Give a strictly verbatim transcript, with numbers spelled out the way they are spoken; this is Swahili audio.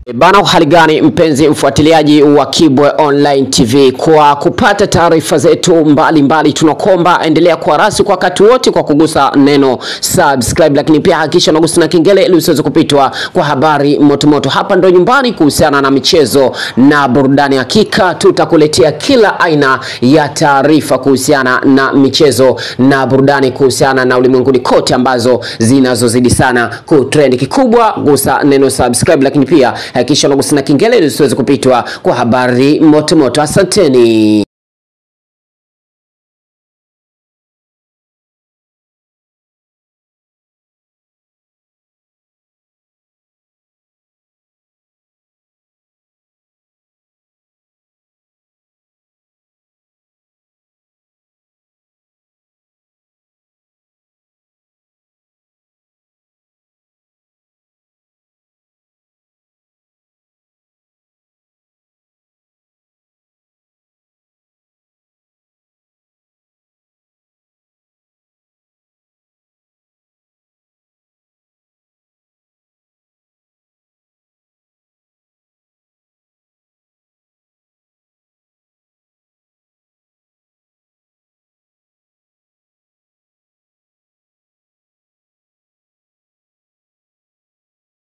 Bana, hali gani mpenzi mfuatiliaji wa Kibwe Online T V, kwa kupata taarifa zetu mbalimbali tunakomba endelea kuwa rasi kwa wakati wote kwa kugusa neno subscribe, lakini pia hakikisha unagusa na kengele ili usiweze kupitwa kwa habari motomoto. Hapa ndo nyumbani kuhusiana na michezo na burudani. Hakika tutakuletea kila aina ya taarifa kuhusiana na michezo na burudani, kuhusiana na ulimwenguni kote ambazo zinazozidi sana kutrend. Kikubwa gusa neno subscribe, lakini pia hakikisha unagusa na kengele ili usiweze kupitwa kwa habari moto moto. Asanteni.